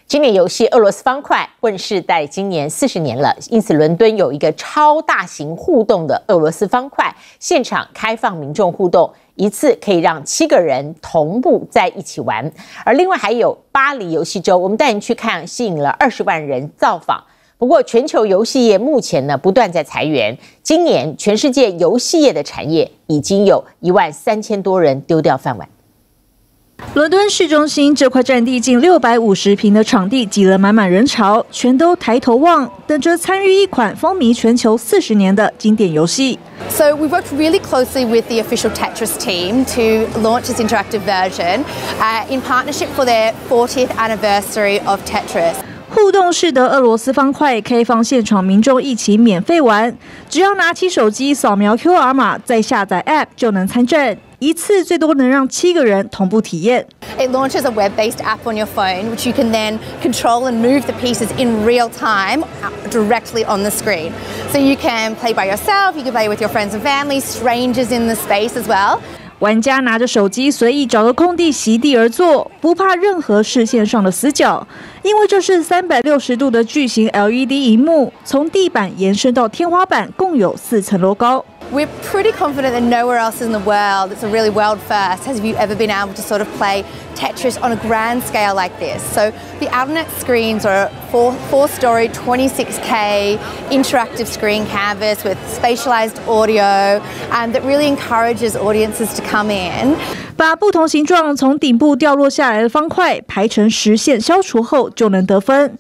经典游戏俄罗斯方块问世在今年40年了，因此伦敦有一个超大型互动的俄罗斯方块，现场开放民众互动，一次可以让7个人同步在一起玩。而另外还有巴黎游戏周，我们带您去看，吸引了20万人造访。不过，全球游戏业目前不断在裁员，今年全世界游戏业的产业已经有13000多人丢掉饭碗。 伦敦市中心这块占地近650平的场地挤了满满人潮，全都抬头望，等着参与一款风靡全球40年的经典游戏。 So we've worked really closely with the official Tetris team to launch this interactive version in partnership for their 40th anniversary of Tetris. 互动式的俄罗斯方块开放现场民众一起免费玩，只要拿起手机扫描 QR 码，再下载 App 就能参战。一次最多能让7个人同步体验。 It launches a web-based app on your phone, which you can then control and move the pieces in real time directly on the screen. So you can play by yourself, you can play with your friends and family, strangers in the space as well. 玩家拿着手机随意找个空地席地而坐，不怕任何视线上的死角，因为这是360度的巨型 LED 萤幕，从地板延伸到天花板，共有4层楼高。 We're pretty confident that nowhere else in the world, it's a really world first, have you ever been able to sort of play Tetris on a grand scale like this. So the Outnet screens are four-story, 26K interactive screen canvas with spatialized audio that really encourages audiences to come in. 把不同形状从顶部掉落下来的方块排成实线消除后，就能得分。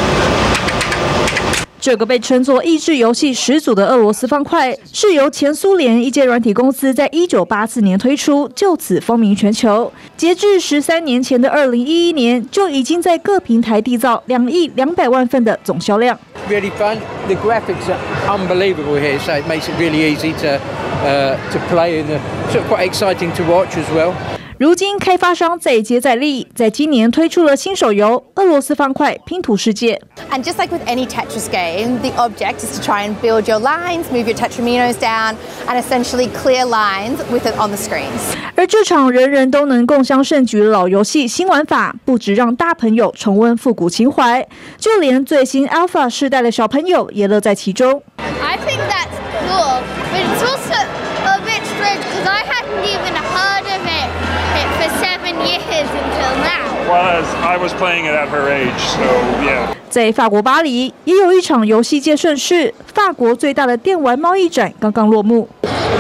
这个被称作益智游戏始祖的俄罗斯方块，是由前苏联一间软体公司在1984年推出，就此风靡全球。截至13年前的2011年，就已经在各平台缔造2亿200万份的总销量。 Really fun. The graphics are unbelievable here, so it makes it really easy to play and sort of quite exciting to watch as well. 如今，开发商再接再厉，在今年推出了新手游《俄罗斯方块拼图世界》。 And just like with any Tetris game, the object is to try and build your lines, move your tetraminos down, and essentially clear lines with it on the screens. 而这场人人都能共襄盛举的老游戏新玩法，不只让大朋友重温复古情怀，就连最新 Alpha 世代的小朋友也乐在其中。 I think that's cool, but it's also a bit strange because I hadn't even heard of it for 7 years until now. Well, as I was playing it at her age, so yeah. 在法国巴黎，也有一场游戏界盛事——法国最大的电玩贸易展刚刚落幕。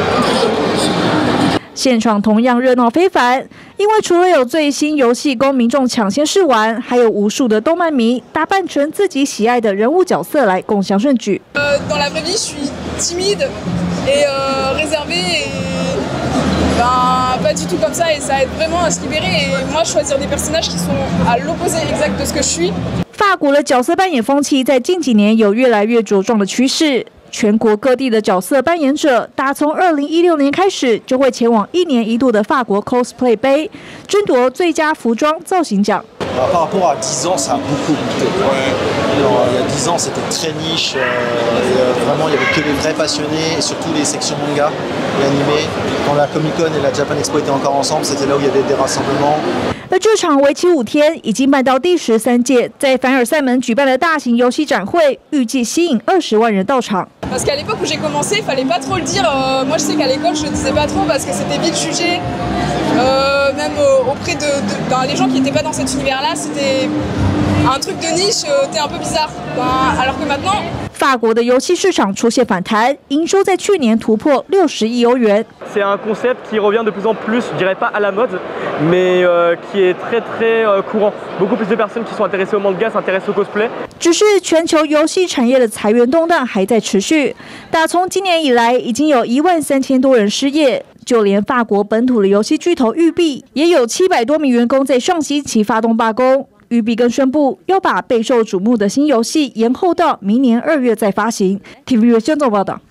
现场同样热闹非凡，因为除了有最新游戏供民众抢先试玩，还有无数的动漫迷打扮成自己喜爱的人物角色来共襄盛举。 Dans la vraie vie, je suis timide et réservée et pas du tout comme ça et ça aide vraiment à se libérer et moi choisir des personnages qui sont à l'opposé exact de ce que je suis. 法国的角色扮演风气在近几年有越来越茁壮的趋势。全国各地的角色扮演者，打从2016年开始，就会前往1年1度的法国 Cosplay 杯，争夺最佳服装造型奖。 Par rapport à 10 ans, ça a beaucoup monté. Il y a 10 ans, c'était très niche. Vraiment, il y avait que les vrais passionnés, et surtout les sections manga et animés. Quand la Comic Con et la Japan Expo étaient encore ensemble, c'était là où il y avait des rassemblements. 而这场为期5天，已经办到第13届，在凡尔赛门举办的大型游戏展会，预计吸引20万人到场。 Parce qu'à l'époque où j'ai commencé, il fallait pas trop le dire. Moi, je sais qu'à l'école, je le disais pas trop parce que c'était vite jugé. Même auprès de les gens qui n'étaient pas dans cet univers-là, c'était un truc de niche, t'es un peu bizarre. Alors que maintenant. 法国的游戏市场出现反弹，营收在去年突破60亿欧元。 C'est un concept qui revient de plus en plus, je dirais pas à la mode, mais qui est très courant. Beaucoup plus de personnes qui sont intéressées au manga s'intéressent au cosplay. 只是全球游戏产业的裁员动荡还在持续，打从今年以来，已经有13000多人失业。就连法国本土的游戏巨头育碧，也有700多名员工在上星期发动罢工。育碧更宣布要把备受瞩目的新游戏延后到明年2月再发行。TVB 宣总报道。